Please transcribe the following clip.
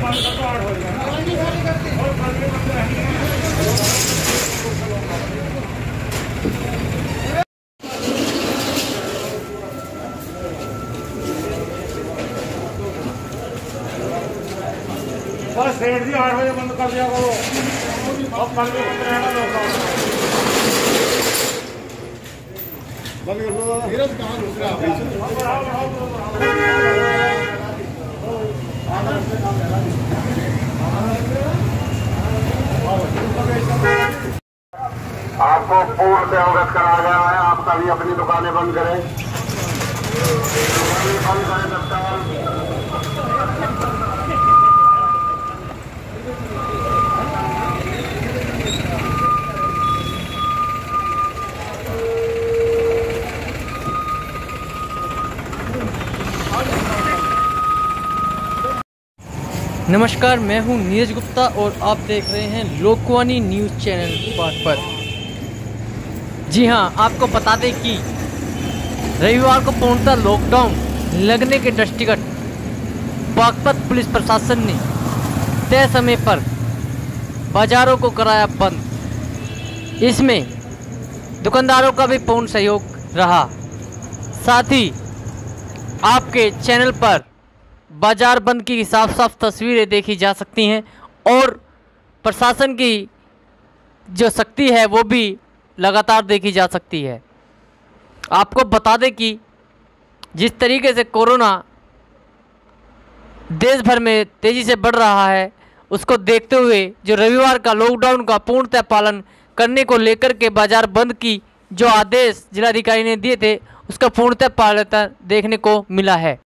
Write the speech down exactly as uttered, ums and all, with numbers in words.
बस सेठ जी आठ बजे बंद कर दिया करो। अब कल भी बंद रहेगा लॉकडाउन। बंद कर दो दादा। हीरज कहाँ घुस रहा है? आपको पूर्ण से अवगत कराया गया है। आप सभी अपनी दुकानें बंद करें। बंद करें तत्काल। नमस्कार, मैं हूं नीरज गुप्ता और आप देख रहे हैं लोकवाणी न्यूज़ चैनल बागपत। जी हां, आपको बता दें कि रविवार को पूर्णतः लॉकडाउन लगने के दृष्टिगत बागपत पुलिस प्रशासन ने तय समय पर बाजारों को कराया बंद। इसमें दुकानदारों का भी पूर्ण सहयोग रहा। साथ ही आपके चैनल पर बाजार बंद की साफ साफ तस्वीरें देखी जा सकती हैं और प्रशासन की जो शक्ति है वो भी लगातार देखी जा सकती है। आपको बता दें कि जिस तरीके से कोरोना देश भर में तेज़ी से बढ़ रहा है, उसको देखते हुए जो रविवार का लॉकडाउन का पूर्णतः पालन करने को लेकर के बाजार बंद की जो आदेश जिलाधिकारी ने दिए थे, उसका पूर्णतः पालन देखने को मिला है।